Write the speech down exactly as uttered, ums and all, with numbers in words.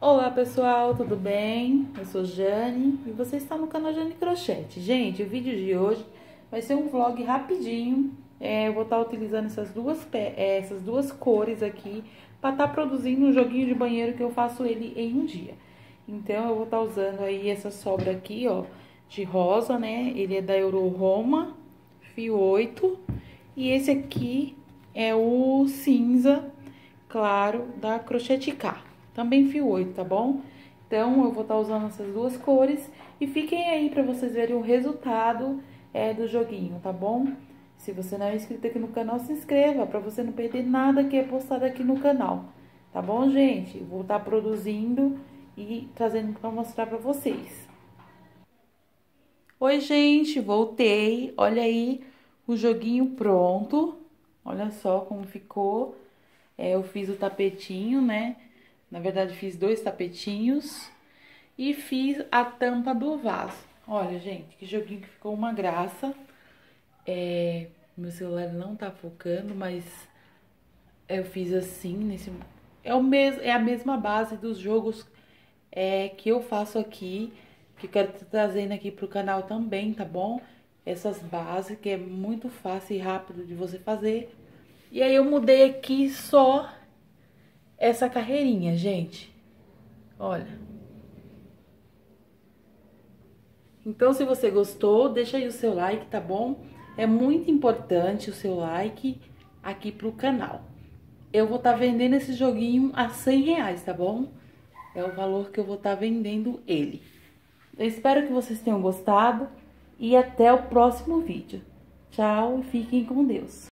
Olá pessoal, tudo bem? Eu sou Jane e você está no canal Jane Crochete. Gente, o vídeo de hoje vai ser um vlog rapidinho. É, eu vou estar utilizando essas duas, é, essas duas cores aqui para estar produzindo um joguinho de banheiro que eu faço ele em um dia. Então eu vou estar usando aí essa sobra aqui, ó, de rosa, né? Ele é da Euro Roma, fio oito. E esse aqui é o cinza claro da Crocheticá, também fio oito, tá bom? Então, eu vou estar usando essas duas cores e fiquem aí pra vocês verem o resultado é, do joguinho, tá bom? Se você não é inscrito aqui no canal, se inscreva pra você não perder nada que é postado aqui no canal, tá bom, gente? Vou estar produzindo e trazendo pra mostrar pra vocês. Oi, gente, voltei. Olha aí o joguinho pronto. Olha só como ficou. É, eu fiz o tapetinho, né? Na verdade, fiz dois tapetinhos e fiz a tampa do vaso. Olha, gente, que joguinho que ficou uma graça. É, meu celular não tá focando, mas eu fiz assim, nesse... É, o mesmo, é a mesma base dos jogos é, que eu faço aqui, que eu quero trazendo aqui pro canal também, tá bom? Essas bases, que é muito fácil e rápido de você fazer. E aí, eu mudei aqui só essa carreirinha, gente. Olha. Então, se você gostou, deixa aí o seu like, tá bom? É muito importante o seu like aqui pro canal. Eu vou estar tá vendendo esse joguinho a cem reais, tá bom? É o valor que eu vou estar tá vendendo ele. Eu espero que vocês tenham gostado e até o próximo vídeo. Tchau e fiquem com Deus.